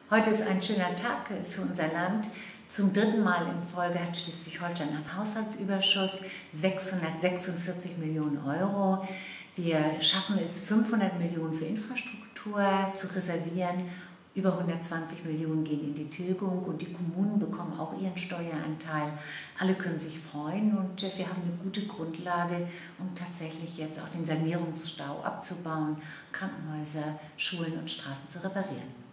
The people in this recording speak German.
Heute ist ein schöner Tag für unser Land. Zum dritten Mal in Folge hat Schleswig-Holstein einen Haushaltsüberschuss, 646 Millionen Euro. Wir schaffen es, 500 Millionen für Infrastruktur zu reservieren. Über 120 Millionen gehen in die Tilgung und die Kommunen bekommen auch ihren Steueranteil. Alle können sich freuen und wir haben eine gute Grundlage, um tatsächlich jetzt auch den Sanierungsstau abzubauen, Krankenhäuser, Schulen und Straßen zu reparieren.